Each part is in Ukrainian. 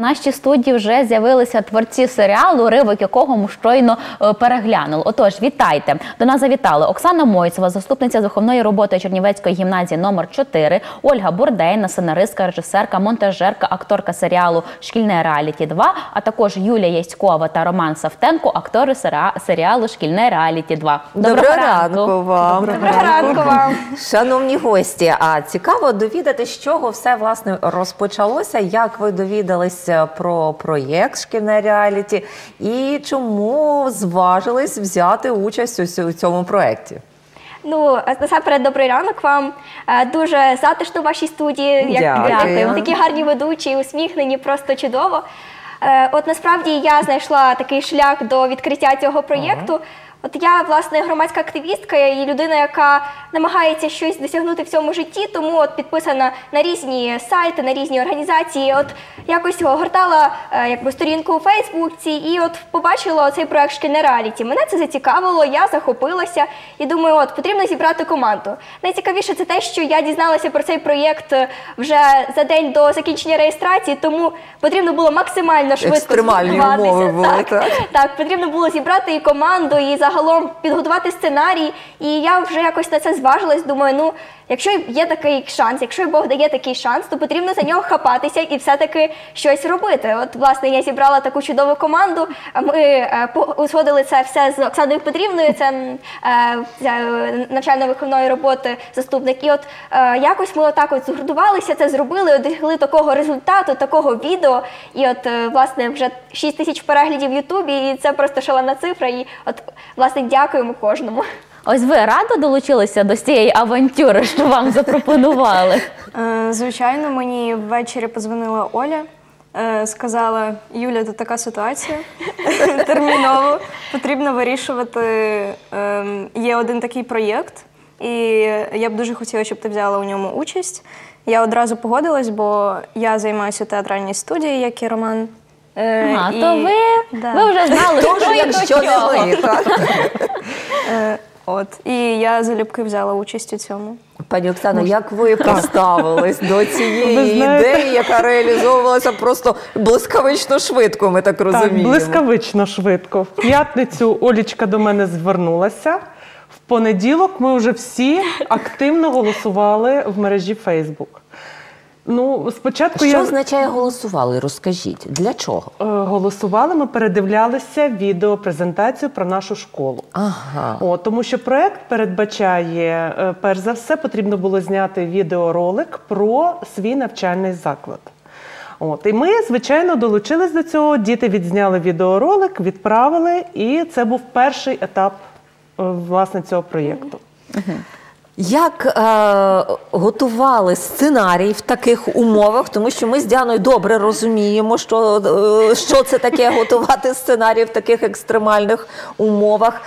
нашій студії вже з'явилися творці серіалу, уривок якого ми щойно переглянули. Отож, вітайте! До нас завітали Оксана Мойцева, заступниця з виховної роботи Чернівецької гімназії номер 4, Ольга Бурдейна, сценаристка, режисерка, монтажерка, акторка серіалу «Шкільне реаліті 2», а також Юлія Яськова та Роман Савтенко, актори серіалу «Шкільне реаліті 2». Доброго ранку вам! Доброго ранку вам! Шановні гості, а цікаво довідати, з чого все, власне, розпочалося, як ви довідалися про проєкт «Шкільне реаліті» і чому зважились взяти участь у цьому проєкті? Ну, насамперед, добрий ранок вам. Дуже затишно в вашій студії. Дякую. Такі гарні ведучі, усміхнені, просто чудово. От насправді я знайшла такий шлях до відкриття цього проєкту. От я, власне, громадська активістка і людина, яка намагається щось досягнути в цьому житті, тому от підписана на різні сайти, на різні організації. От якось гортала сторінку у Фейсбуці і от побачила цей проект «Шкільне реаліті». Мене це зацікавило, я захопилася і думаю, от потрібно зібрати команду. Найцікавіше це те, що я дізналася про цей проєкт вже за день до закінчення реєстрації, тому потрібно було максимально швидко екстремальні умови були, так, потрібно було зібрати і команду, і загалом підготувати сценарій, і я вже якось на це зважилась, думаю, ну, якщо є такий шанс, якщо Бог дає такий шанс, то потрібно за нього хапатися і все-таки щось робити. От, власне, я зібрала таку чудову команду, ми узгодили це все з Оксаною Петрівною, це навчально-виховної роботи заступник, і от якось ми отак от згуртувалися, це зробили, досягли такого результату, такого відео, і от, власне, вже 6 тисяч переглядів в Ютубі, і це просто шалена цифра, і от, власне, дякуємо кожному. Ось ви радо долучилися до цієї авантюри, що вам запропонували? Звичайно, мені ввечері подзвонила Оля, сказала: Юля, тут така ситуація, терміново, потрібно вирішувати, є один такий проєкт, і я б дуже хотіла, щоб ти взяла у ньому участь. Я одразу погодилась, бо я займаюся у театральній студії, як і Роман. То ви вже знали, що не ви, так? І я залюбки взяла участь у цьому. Пані Оксано, як ви поставились до цієї ідеї, яка реалізовувалася просто блискавично швидко, ми так розуміємо? Так, блискавично швидко. В п'ятницю Олічка до мене звернулася. В понеділок ми вже всі активно голосували в мережі Facebook. Ну, спочатку що означає голосували? Розкажіть, для чого? Голосували, ми передивлялися відеопрезентацію про нашу школу. Ага. Тому що проєкт передбачає, перш за все, потрібно було зняти відеоролик про свій навчальний заклад. І ми, звичайно, долучились до цього, діти відзняли відеоролик, відправили, і це був перший етап, власне, цього проєкту. Як готували сценарій в таких умовах? Тому що ми з Діаною добре розуміємо, що це таке готувати сценарій в таких екстремальних умовах.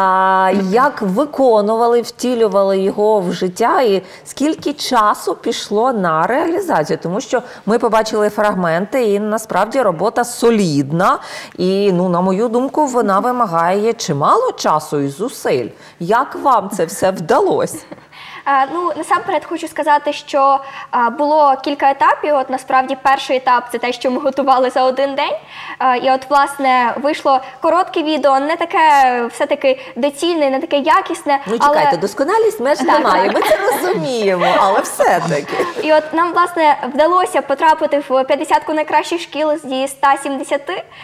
Як виконували, втілювали його в життя і скільки часу пішло на реалізацію? Тому що ми побачили фрагменти і насправді робота солідна і, на мою думку, вона вимагає чимало часу і зусиль. Як вам це все вдалося? Ну, насамперед хочу сказати, що було кілька етапів. От насправді перший етап – це те, що ми готували за один день. І от, власне, вийшло коротке відео, не таке все-таки доцільне, не таке якісне. Ну, чекайте, досконалість меж немає, ми це розуміємо, але все-таки. І от нам, власне, вдалося потрапити в 50-ку найкращих шкіл зі 170.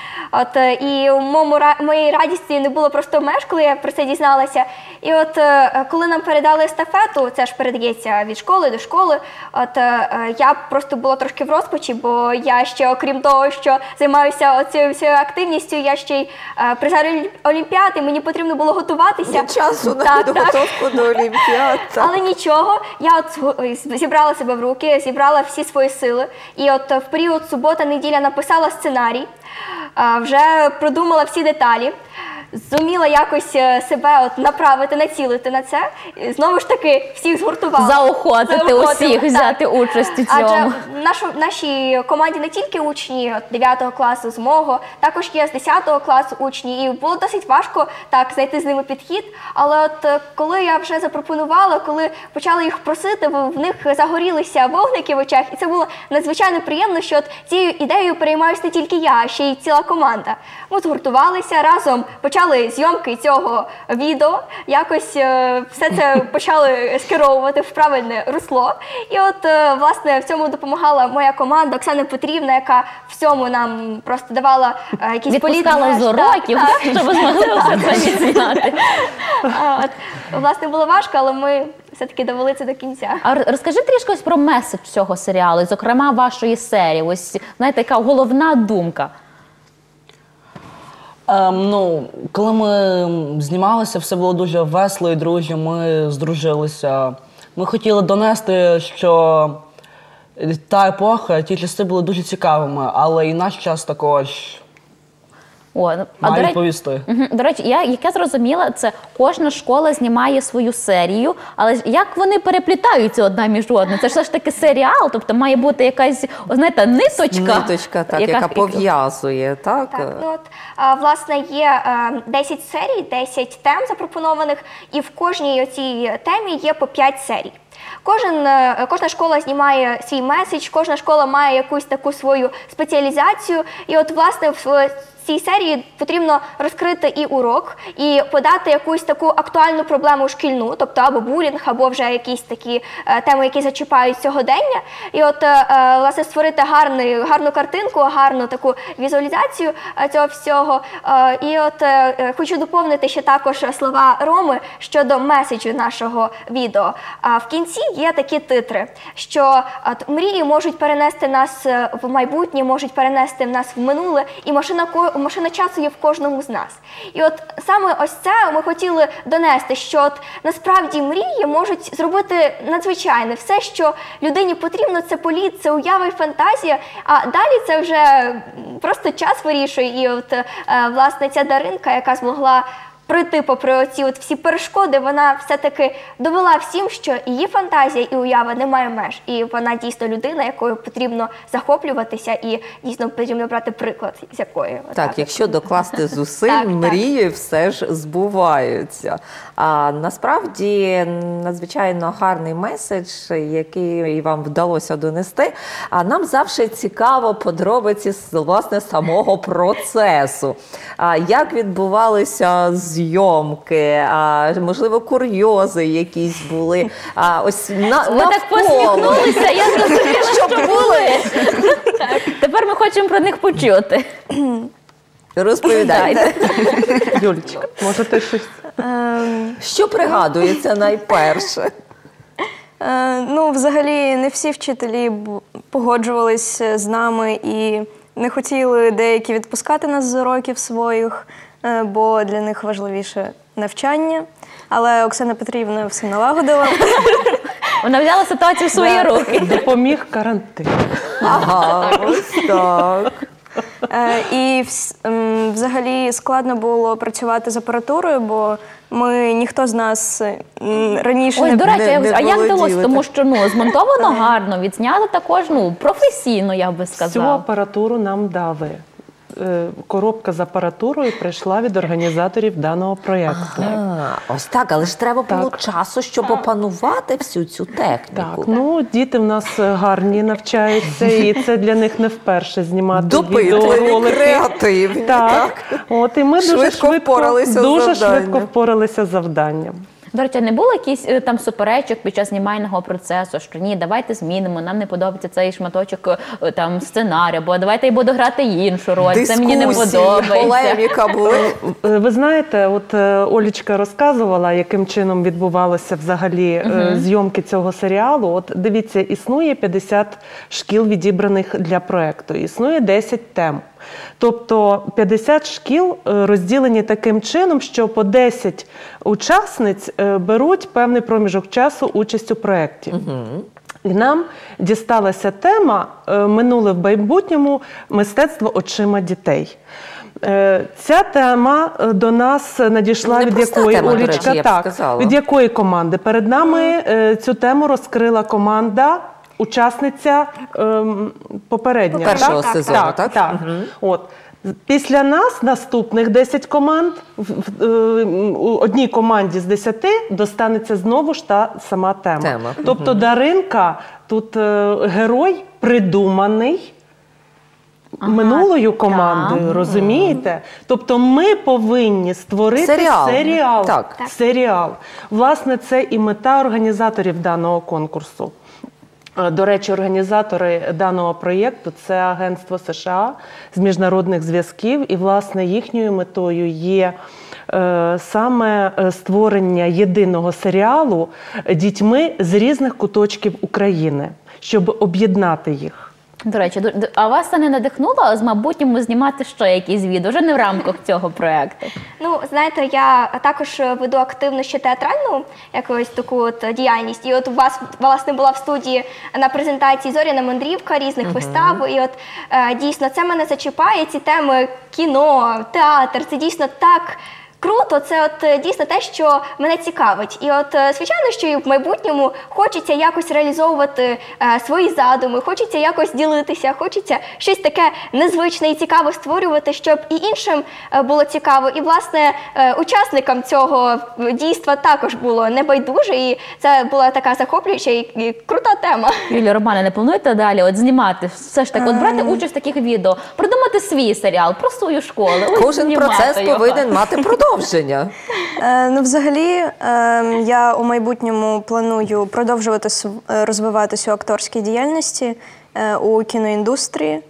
І моїй радісті не було просто меж, коли я про це дізналася. І от коли нам передали естафету, це ж передається від школи до школи, я просто була трошки в розпачі, бо я ще, окрім того, що займаюся цією всією активністю, я ще й призер Олімпіади, мені потрібно було готуватися. Часу на підготовку до Олімпіад. Але нічого, я зібрала себе в руки, зібрала всі свої сили, і от в період субота-неділя написала сценарій, вже продумала всі деталі. зуміла якось себе направити, націлити на це. І знову ж таки, всіх згуртувала. Заохотити усіх взяти участь у цьому. Адже в нашій команді не тільки учні 9 класу з мого, також є з 10 класу учні. І було досить важко так знайти з ними підхід. Але от коли я вже запропонувала, коли почали їх просити, в них загорілися вогники в очах. І це було надзвичайно приємно, що от цією ідеєю переймаюся не тільки я, а ще й ціла команда. Ми згуртувалися, разом почали зйомки цього відео, якось все це почали скеровувати в правильне русло. І от, власне, в цьому допомагала моя команда, Оксана Петрівна, яка в цьому нам просто давала якісь відпускала з уроків, щоб ви змогли все це відзняти. Власне, було важко, але ми все-таки довели це до кінця. А розкажи трішки ось про меседж цього серіалу, і, зокрема, вашої серії. Ось, знаєте, яка головна думка. Коли ми знімалися, все було дуже весело і дружньо, ми здружилися. Ми хотіли донести, що та епоха, ті часи були дуже цікавими, але і наш час також має відповісти. До речі, як я зрозуміла, це кожна школа знімає свою серію, але як вони переплітаються одна між одною? Це ж все ж таки серіал, тобто має бути якась, знаєте, ниточка. Ниточка, так, яка пов'язує, так? Так, власне, є 10 серій, 10 тем запропонованих, і в кожній цій темі є по 5 серій. Кожна школа знімає свій меседж, кожна школа має якусь таку свою спеціалізацію, і от, власне, в цій серії потрібно розкрити і урок, і подати якусь таку актуальну проблему шкільну, тобто або булінг, або вже якісь такі теми, які зачіпають сьогодення. І от, власне, створити гарну картинку, гарну таку візуалізацію цього всього. І от хочу доповнити ще також слова Роми щодо меседжу нашого відео. В кінці є такі титри, що мрії можуть перенести нас в майбутнє, можуть перенести нас в минуле, і машина часу є в кожному з нас. І от саме ось це ми хотіли донести, що от насправді мрії можуть зробити надзвичайне. Все, що людині потрібно, це політ, це уява і фантазія, а далі це вже просто час вирішує. І от, власне, ця Даринка, яка змогла пройти попри оці от всі перешкоди, вона все-таки довела всім, що її фантазія і уява не має меж. І вона дійсно людина, якою потрібно захоплюватися і дійсно потрібно брати приклад, з якої. Так, якщо докласти зусиль, мрії все ж збуваються. А насправді надзвичайно гарний меседж, який вам вдалося донести. А нам завжди цікаво подробиці, власне, самого процесу. Як відбувалися зйомки, можливо, курйози якісь були. Ось ви так посміхнулися, я зрозуміла, що були. Тепер ми хочемо про них почути. Розповідайте. Юлічка, може ти щось? Що пригадується найперше? Взагалі, не всі вчителі погоджувались з нами і не хотіли деякі відпускати нас з уроків своїх, бо для них важливіше навчання. Але Оксана Петрівна все налагодила. Вона взяла ситуацію в свої руки. Допоміг карантин. Ага, ось так. І взагалі складно було працювати з апаратурою, бо ніхто з нас раніше Ось, до речі, не як вдалося? володіли. Тому що змонтовано гарно, відзнято також професійно, я би сказала. Всю апаратуру нам дали. Коробка з апаратурою прийшла від організаторів даного проєкту. Ось так, але ж треба було часу, щоб опанувати всю цю техніку. Так, діти в нас гарні навчаються, і це для них не вперше знімати допитливі, відеоролики. Креативні. Так. І ми дуже швидко впоралися з завданням. До речі, не було якісь там суперечок під час знімального процесу, що ні, давайте змінимо, нам не подобається цей шматочок там сценарію, бо давайте я буду грати іншу роль, це мені не подобається. Полеміка були. Ви знаєте, от Олічка розказувала, яким чином відбувалося взагалі зйомки цього серіалу. От дивіться, існує 50 шкіл, відібраних для проєкту, існує 10 тем. Тобто 50 шкіл розділені таким чином, що по 10 учасниць беруть певний проміжок часу участь у проєкті. І нам дісталася тема «Минуле в майбутньому. Мистецтво очима дітей». Ця тема до нас надійшла від Непроста якої, тема, до Олічка, речі, я б так, сказала. від якої команди? Перед нами цю тему розкрила команда, учасниця попередня. Першого так? сезону, так? Так. От. Після нас наступних 10 команд, одній команді з 10 достанеться знову ж та сама тема. Тобто Даринка тут герой придуманий минулою командою, розумієте? Тобто ми повинні створити серіал. Власне, це і мета організаторів даного конкурсу. До речі, організатори даного проєкту – це Агентство США з міжнародних зв'язків, і, власне, їхньою метою є саме створення єдиного серіалу дітьми з різних куточків України, щоб об'єднати їх. До речі, а вас це не надихнуло з майбутньому знімати ще якісь відео, вже не в рамках цього проєкту? Ну, знаєте, я також веду активно ще театральну якусь таку от діяльність. І от у вас, власне, була в студії на презентації «Зоряна мандрівка» різних вистав. І от дійсно це мене зачіпає, ці теми кіно, театр, це дійсно так круто, це от дійсно те, що мене цікавить. І от, звичайно, що і в майбутньому хочеться якось реалізовувати свої задуми, хочеться якось ділитися, хочеться щось таке незвичне і цікаве створювати, щоб і іншим було цікаво. І, власне, учасникам цього дійства також було небайдуже, і це була така захоплююча і крута тема. Юлія, Романе, не плануєте далі от знімати, все ж таки, от брати участь в таких відео, придумати свій серіал про свою школу? Кожен процес повинен мати продовження. Ну, взагалі, я у майбутньому планую продовжувати розвиватися у акторській діяльності, у кіноіндустрії.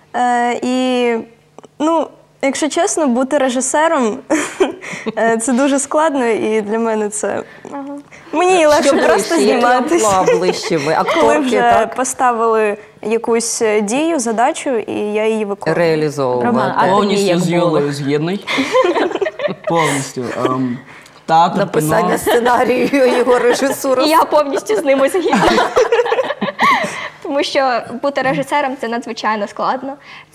І, ну, якщо чесно, бути режисером – це дуже складно, і для мене це… Мені легше просто зніматися. Коли вже поставили якусь дію, задачу, і я її виконую. Реалізовувати. Повністю з Юлею згідний. Повністю. Театр, написання сценарію, його режисуру. І я повністю з ними згідна. Тому що бути режисером – це надзвичайно складно.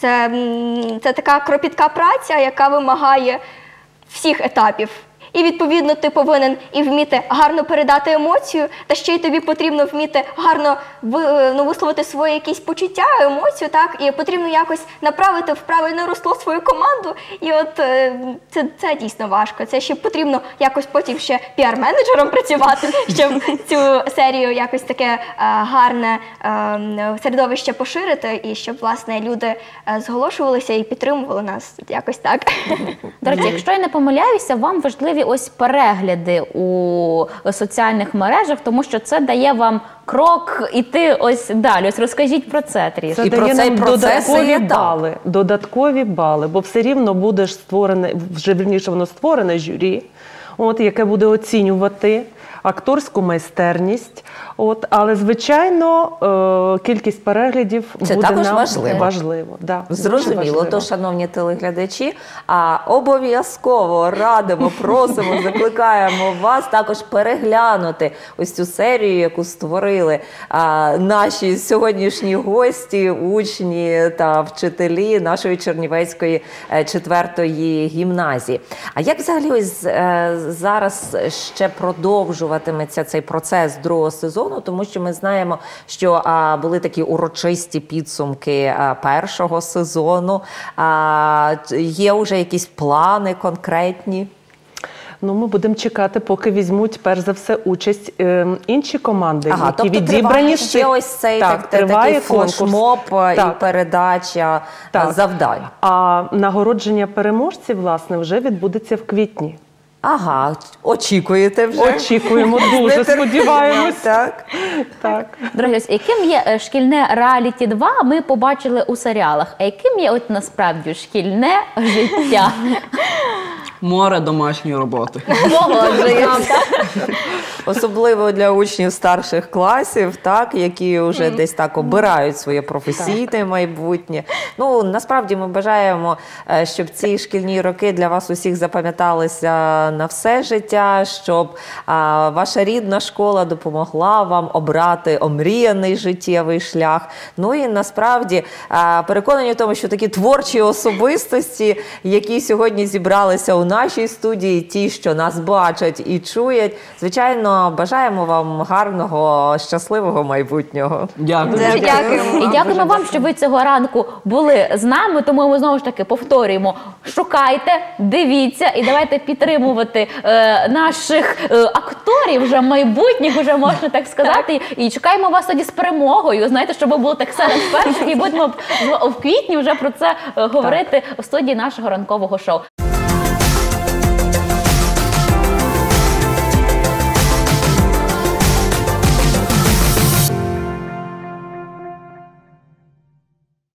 Це така кропітка праця, яка вимагає всіх етапів. І, відповідно, ти повинен і вміти гарно передати емоцію, та ще й тобі потрібно вміти гарно висловити свої якісь почуття, емоцію, так? І потрібно якось направити в правильне русло свою команду. І от це дійсно важко. Це ще потрібно якось потім ще піар-менеджером працювати, щоб цю серію якось таке гарне середовище поширити, і щоб, власне, люди зголошувалися і підтримували нас якось так. До речі, якщо я не помиляюся, вам важливі ось перегляди у соціальних мережах, тому що це дає вам крок іти ось далі. Ось розкажіть про це трішки. Це дає нам додаткові бали, бо все рівно буде створене, вже вірніше воно створене журі, яке буде оцінювати акторську майстерність. Але, звичайно, кількість переглядів буде нам важливо. Да, зрозуміло. Тож, шановні телеглядачі, обов'язково радимо, просимо, закликаємо вас також переглянути ось цю серію, яку створили наші сьогоднішні гості, учні та вчителі нашої Чернівецької 4-ї гімназії. А як взагалі ось зараз ще продовжуватиметься цей процес другого сезону? Тому що ми знаємо, що були такі урочисті підсумки першого сезону. Є вже якісь плани конкретні? Ну, ми будемо чекати, поки візьмуть, перш за все, участь інші команди, які відібрані. Триває ще ось цей такий флешмоб і передача завдань. А нагородження переможців, власне, вже відбудеться в квітні. Ага, очікуєте вже? Очікуємо, дуже сподіваємось. Так. Друзі, яким є шкільне реаліті 2, ми побачили у серіалах. А яким є от насправді шкільне життя? Море домашньої роботи. Погоджуюся. Особливо для учнів старших класів, так, які вже десь так обирають своє професійне майбутнє. Ну, насправді ми бажаємо, щоб ці шкільні роки для вас усіх запам'яталися на все життя, щоб ваша рідна школа допомогла вам обрати омріяний життєвий шлях. Ну і насправді переконані в тому, що такі творчі особистості, які сьогодні зібралися у нашій студії, ті, що нас бачать і чують, звичайно, бажаємо вам гарного, щасливого майбутнього. Дякую. Дуже дякуємо. І дякуємо вам, що ви цього ранку були з нами, тому ми знову ж таки повторюємо, шукайте, дивіться і давайте підтримувати наших акторів, вже майбутніх, вже можна так сказати, і чекаємо вас тоді з перемогою, знаєте, щоб було так серед перших, і будемо в квітні вже про це говорити у студії нашого ранкового шоу.